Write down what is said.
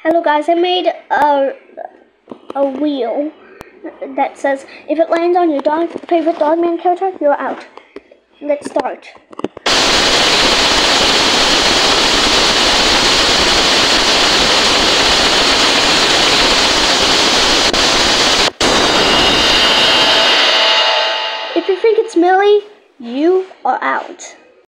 Hello guys, I made a wheel that says if it lands on your favorite Dogman character, you're out. Let's start. If you think it's Millie, you are out.